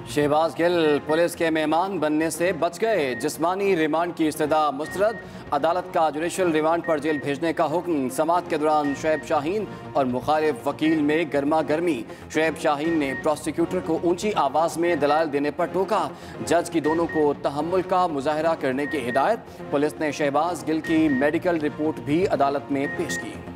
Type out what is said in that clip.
Shahbaz Gill police के मेहमान बनने से बच गए। जिस्मानी रिमांड की इस्तदा मुस्तरद। अदालत का जुडिशल रिमांड पर जेल भेजने का हुक्म। समाअत के दौरान शुएब शाहीन और मुखालिफ वकील में गर्मा गर्मी। शुएब शाहीन ने प्रोसिक्यूटर को ऊंची आवाज़ में दलाल देने पर टोका। जज की दोनों को तहम्मुल का मुजाहरा करने की हिदायत। पुलिस ने शहबाज गिल की मेडिकल रिपोर्ट भी अदालत में पेश की।